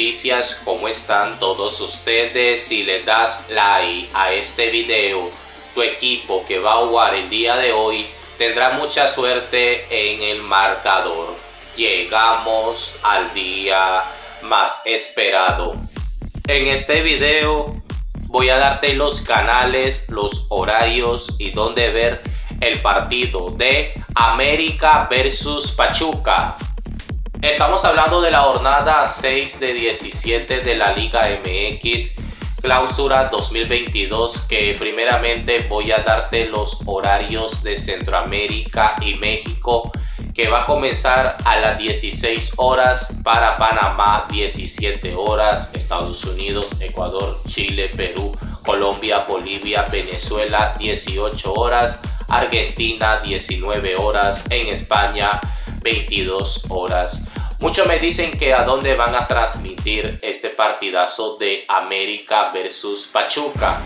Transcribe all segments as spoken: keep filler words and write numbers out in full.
noticias, ¿cómo están todos ustedes? Si le das like a este video, tu equipo que va a jugar el día de hoy tendrá mucha suerte en el marcador. Llegamos al día más esperado. En este video voy a darte los canales, los horarios y dónde ver el partido de América versus Pachuca. Estamos hablando de la jornada seis de diecisiete de la Liga M X Clausura dos mil veintidós, que primeramente voy a darte los horarios de Centroamérica y México, que va a comenzar a las dieciséis horas para Panamá, diecisiete horas, Estados Unidos, Ecuador, Chile, Perú, Colombia, Bolivia, Venezuela, dieciocho horas, Argentina, diecinueve horas, en España, veintidós horas. Muchos me dicen que a dónde van a transmitir este partidazo de América versus Pachuca.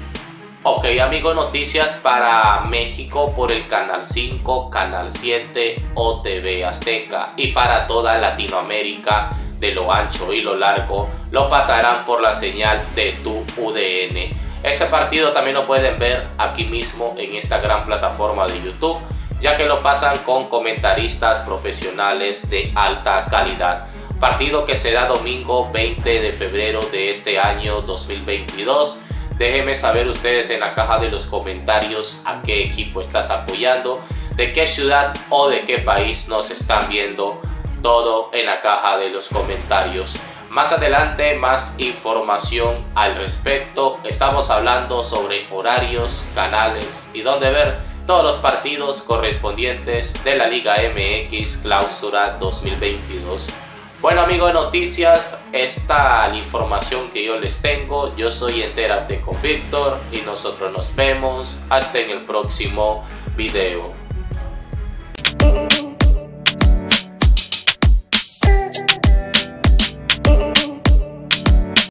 Ok, amigos, noticias para México por el Canal cinco, Canal siete o T V Azteca. Y para toda Latinoamérica, de lo ancho y lo largo, lo pasarán por la señal de Tu U D N. Este partido también lo pueden ver aquí mismo en esta gran plataforma de YouTube, ya que lo pasan con comentaristas profesionales de alta calidad. Partido que será domingo veinte de febrero de este año dos mil veintidós. Déjenme saber ustedes en la caja de los comentarios a qué equipo estás apoyando, de qué ciudad o de qué país nos están viendo. Todo en la caja de los comentarios. Más adelante, más información al respecto. Estamos hablando sobre horarios, canales y dónde ver todos los partidos correspondientes de la Liga M X Clausura dos mil veintidós. Bueno, amigos de noticias, esta es la información que yo les tengo. Yo soy Entérate con Víctor y nosotros nos vemos hasta en el próximo video.